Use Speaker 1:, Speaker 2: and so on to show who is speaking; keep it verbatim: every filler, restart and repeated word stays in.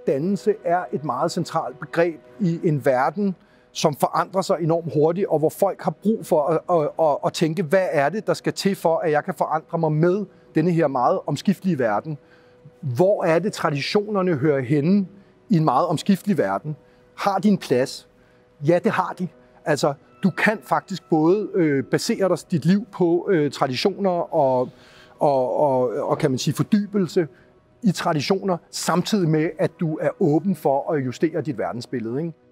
Speaker 1: dannelse er et meget centralt begreb i en verden, som forandrer sig enormt hurtigt, og hvor folk har brug for at, at, at, at tænke, hvad er det, der skal til for, at jeg kan forandre mig med denne her meget omskiftelige verden. Hvor er det, traditionerne hører henne i en meget omskiftelig verden? Har de en plads? Ja, det har de. Altså, du kan faktisk både øh, basere dig dit liv på øh, traditioner og, og, og, og kan man sige fordybelse i traditioner, samtidig med, at du er åben for at justere dit verdensbillede, ikke?